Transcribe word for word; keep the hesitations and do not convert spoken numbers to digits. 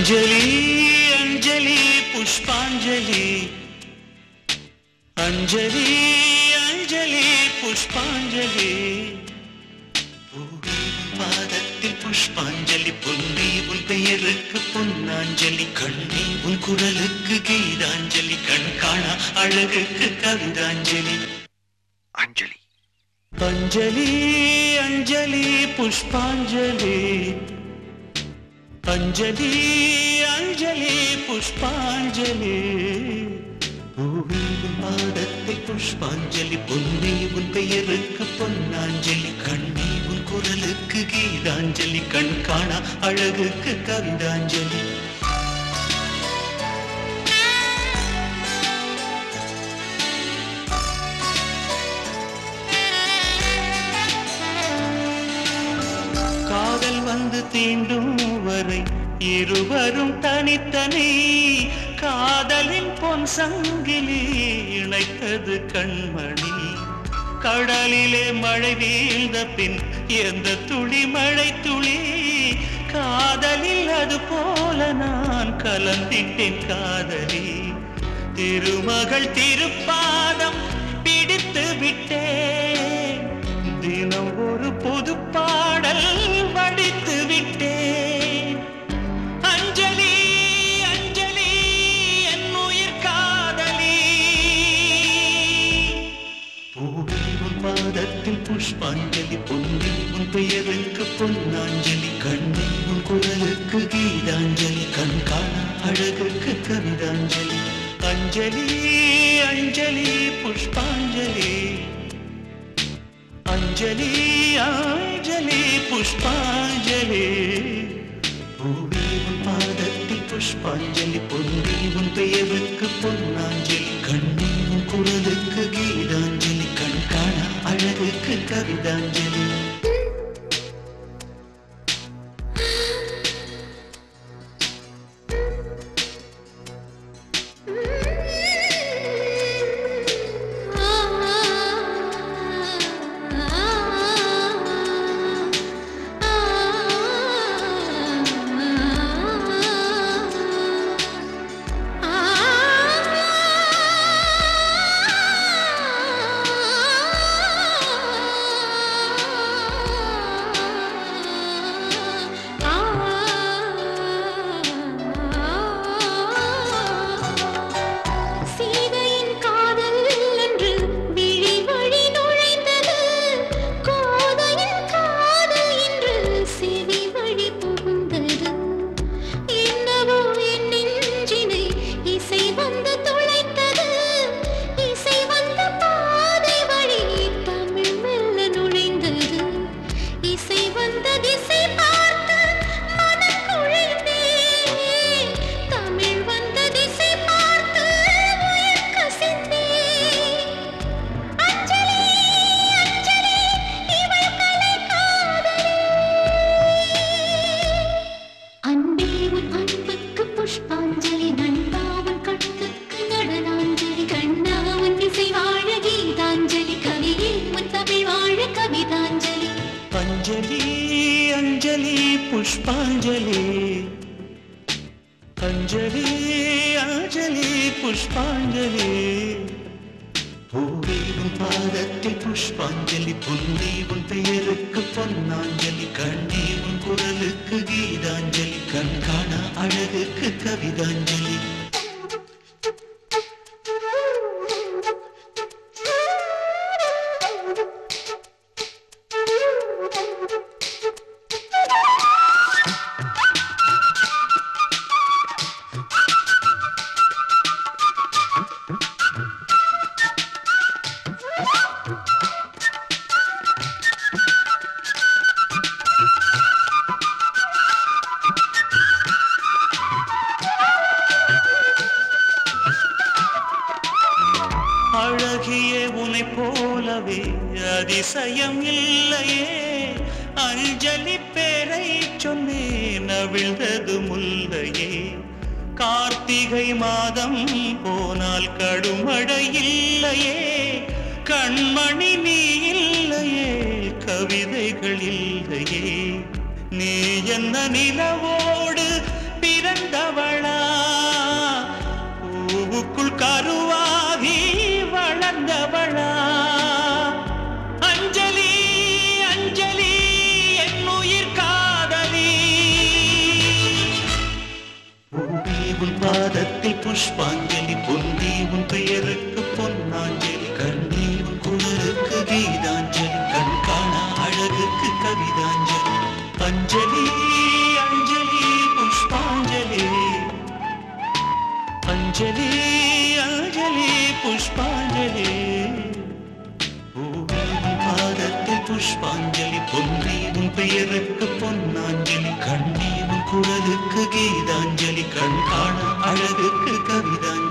अंजलि अंजलि पुष्पांजलि अंजलि अंजलि पुष्पांजलि पादत्तिल पुष्पांजलि பொன்னி உன் பெயருக்கு பொன்னாஞ்சலி கண்ணி உன் குரலுக்கு கீதாஞ்சலி கண் காணா அழகுக்கு கவிதாஞ்சலி अंजलि अंजलि अंजलि पुष्पांजलि अंजलि अंजलि पुष्पांजलि पादत्तिल पुष्पांजलि பொன்னி உன் பெயருக்கு பொன்னாஞ்சலி கண்ணி உன் குரலுக்கு கீதாஞ்சலி கண் காணா அழகுக்கு கவிதாஞ்சலி காதல் வந்து தீண்டும் வரை இருவரும் தனித்தனி காதலின் பொன் சங்கிலி இணைத்தது கண்மணி கடலிலே மழை வீழ்ந்த பின் எந்த துளி மழை துளி காதலில் அது போல நான் கலந்திட்டேன் காதலி திருமகள் திருப்பாதம் பிடித்து விட்டேன் தினம் ஒரு புது பாடல் வடித்து விட்டேன் अंजलि अंजलि என் உயிர் காதலி பூவே உன் பாதத்தில் புஷ்பாஞ்சலி பொன்னி உன் பெயருக்கு பொன்னாஞ்சலி கண்ணி உன் குரலுக்கு கீதாஞ்சலி கண் காணா அழகுக்கு கவிதாஞ்சலி अंजलि अंजलि पुष्पांजलि अंजलि अंजलि पुष्पांजलि பூவே உன் பாதத்தில் புஷ்பாஞ்சலி பொன்னி உன் பெயருக்கு பொன்னாஞ்சலி கண்ணி உன் குரலுக்கு கீதாஞ்சலி கண் காணா அழகுக்கு கவிதாஞ்சலி अंजलि अंजलि पुष्पांजलि अंजलि अंजलि पुष्पांजलि பூவே உன் பாதத்தில் புஷ்பாஞ்சலி பொன்னி உன் பெயருக்கு பொன்னாஞ்சலி கண்ணி உன் குரலுக்கு கீதாஞ்சலி கண் காணா அழகுக்கு கவிதாஞ்சலி அழகியே உன்னை போலவே அதிசயம் இல்லையே அஞ்சலி பேரை சொன்னேன் அவிழ்ந்தது முல்லையே கார்த்திகை மாதம் போனால் கடுமழை இல்லையே கண்மணி நீ இல்லையே கவிதைகள் இல்லையே நீ என்ன நிலவோடு பிறந்தவளா பூவுக்குள் கருவாகி வளர்ந்தவளா அஞ்சலி அஞ்சலி என் உயிர் காதலி பூவே உன் பாதத்தில் புஷ்பாஞ்சலி பொந்தி உன் பெயருக்கு பொன்னாஞ்சலி கண்ணே உன் குரலுக்கு கீதாஞ்சலி கண் காணா அழகுக்கு கவிதாஞ்சலி அஞ்சலி அஞ்சலி புஷ்பாஞ்சலி அஞ்சலி அஞ்சலி புஷ்பாஞ்சலி பூவே உன் பாதத்தில் புஷ்பாஞ்சலி பொந்தி உன் பெயருக்கு பொன்னாஞ்சலி கண்ணே உன் குரலுக்கு கீதாஞ்சலி கண் காண அழகுக்கு கவிதாஞ்சலி